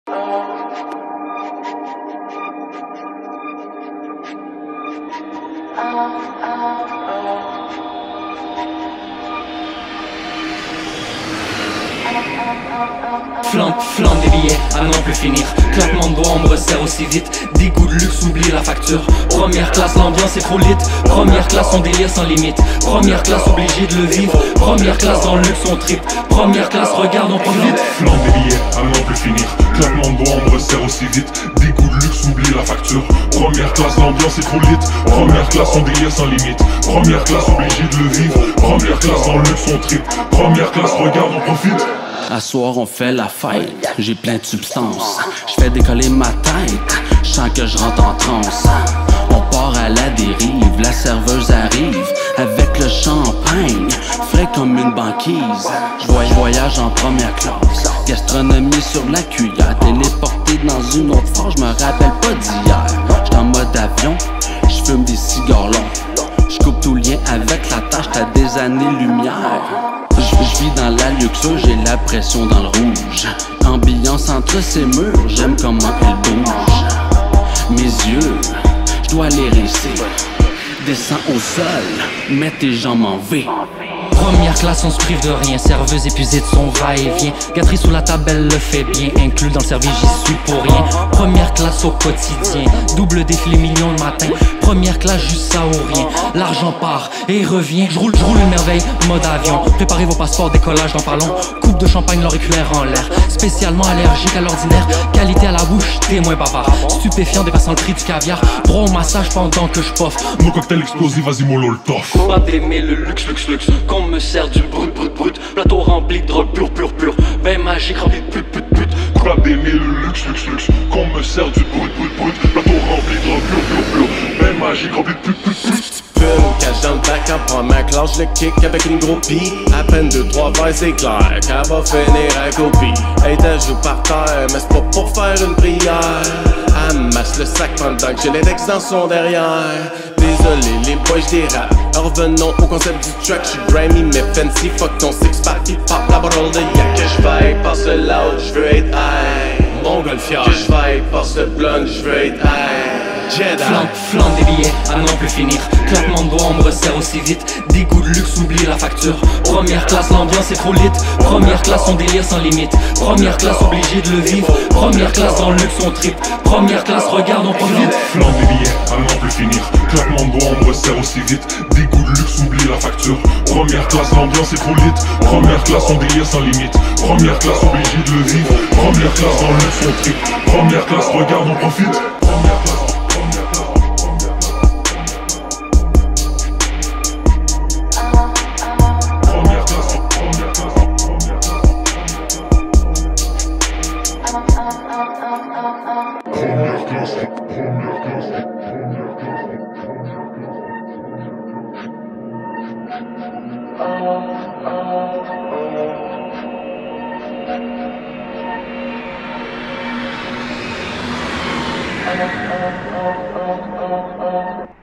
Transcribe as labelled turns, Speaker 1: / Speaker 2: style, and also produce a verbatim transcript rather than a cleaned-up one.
Speaker 1: Flamme, flamme des billets à n'en plus finir. Claquement de doigts, on me resserre aussi vite. Des goûts de luxe, oublie la facture. Première classe, l'ambiance est trop lit. Première classe, on délire sans limite. Première classe, obligé de le vivre. Première classe, dans le luxe, on trip. Première classe, regarde, on profite.
Speaker 2: Flamme des billets à n'en plus finir. Claquement de doigts, on me resserre aussi vite. Des goûts de luxe, oublie la facture. Première classe, l'ambiance est trop lit. Première classe, on délire sans limite. Première classe, obligé de le vivre. Première classe, dans le luxe, on trip. Première classe, regarde, on profite.
Speaker 3: À soir on fait la fête, j'ai plein de substances. J'fais décoller ma tête, j'sens que je rentre en transe. On part à la dérive, la serveuse arrive avec le champagne, frais comme une banquise. J'voyage voyage en première classe, gastronomie sur la cuillère. Téléporté dans une autre force, j'me rappelle pas d'hier. J'suis en mode avion, j'fume des cigares longs. J'coupe tout lien avec la tâche, t'as des années-lumière. Je vis dans la luxure, j'ai la pression dans le rouge. Ambiance entre ces murs, j'aime comment elle bouge. Mes yeux, je dois les rincer. Descends au sol, mets tes jambes en V.
Speaker 1: Première classe, on se prive de rien. Serveuse épuisée de son va-et-vient. Gâterie sous la table, elle le fait bien. Inclus dans le service, j'y suis pour rien. Première classe au quotidien. Double défilé million le matin. Première classe, juste ça ou rien. L'argent part et revient. Je roule, je roule une merveille, mode avion. Préparez vos passeports, décollage dans pas long. Coupe de champagne, l'auriculaire en l'air. Spécialement allergique à l'ordinaire. Qualité à la bouche, témoin bavard. Stupéfiant, dépassant le prix du caviar. Droit au massage pendant que je poffe.
Speaker 2: Mon cocktail explosif, vas-y mollo le tof.
Speaker 1: Pas d'aimer le luxe, luxe, luxe. Qu'on me sert du brut, brut, brut. Plateau rempli de drogue pur, pur, pur. Bain magique rempli de pute, pute, pute.
Speaker 2: Pas d'aimer le luxe, luxe, luxe. Qu'on me sert du brut, brut, brut. Plateau rempli de drogue pur, pur, pur. Bain magique rempli de pute, pute, pute.
Speaker 4: Cache dans le bac en première classe, le kick avec une groupie. À peine deux, trois verres, c'est clair qu'elle va finir à copie. Hey, t'as joue par terre, mais c'est pas pour faire une prière. Amasse le sac pendant que j'ai l'index dans son derrière. Désolé, les boys, j'dérape. Revenons au concept du track. J'suis grimy mais fancy. Fuck ton six-pack, pis pop la bottle de yak. Que j'vaille par ce loud, j'veux être high. Montgolfière. Que j'vaille par ce blunt, j'veux être high.
Speaker 1: Flamme, flamme des billets à n'en plus finir. Claquement de doigts, on me resserre aussi vite. Des goûts de luxe, oublie la facture. Première classe, l'ambiance est trop lit. Première classe, on délire sans limite. Première classe, obligé de le vivre. Première classe, dans le luxe, on trip. Première classe, regarde, on profite.
Speaker 2: Flamme des billets à n'en plus finir. Claquement de doigts, on me resserre aussi vite. Des goûts de luxe, oublie la facture. Première classe, l'ambiance est trop lit. Première classe, on délire sans limite. Première classe, obligé de le vivre. Première classe, dans le luxe, on trip. Première classe, regarde, on profite. Première classe. Première classe, première classe, première classe.